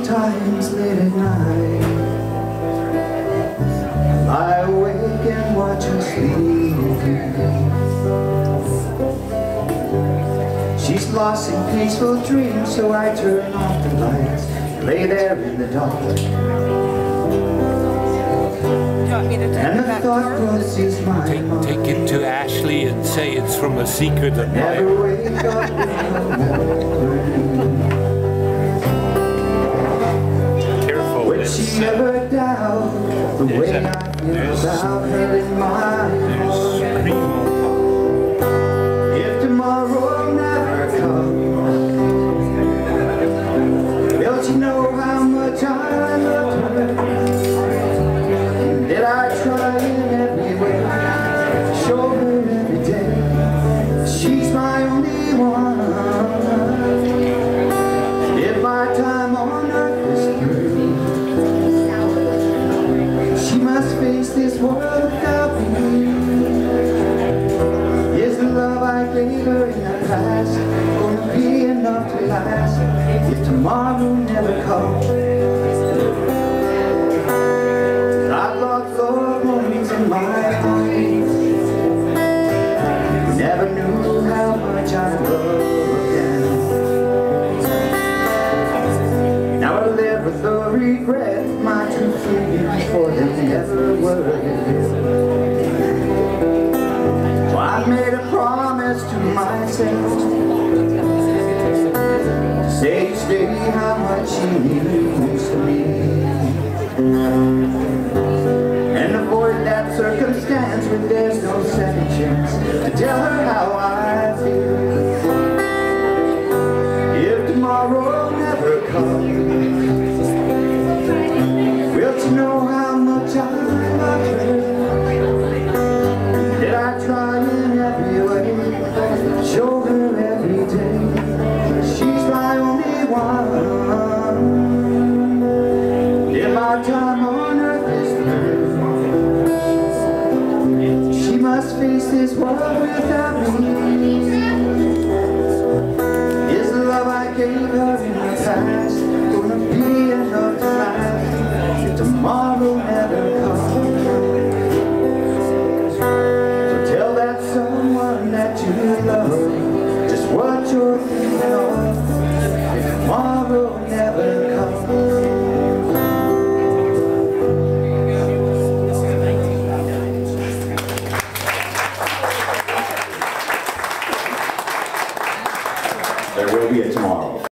Sometimes late at night, I lie awake and watch her sleep. She's lost in peaceful dreams, so I turn off the lights, lay there in the dark. And the thought crosses my mind. Take it to Ashley and say it's from a secret admirer. Never wake up with Careful. would she ever doubt the way I feel about her in my heart? If tomorrow never comes, don't you know how much I love her? Did I try in every way, show her every day, she's my only one. If my time on earth is through, she must face this world without me. Is the love I gave her in the past gonna be enough to last if tomorrow never comes? I've lost those moments in my heart, never knew how much I love again. Now I live with the regret, my true feelings for them never were real. So I made a promise to myself, say each day how much she means to me, and avoid that circumstance when there's no second chance to tell her how I feel. If tomorrow never comes, will she know how much I love her? Did I try in every way, show her every day, she's my only one. If my time on earth is through, she must face this world without me. Is the love I gave her in the past gonna be enough to last if tomorrow never comes? So tell that someone that you love just what you're thinking of if tomorrow never comes. There will be a tomorrow.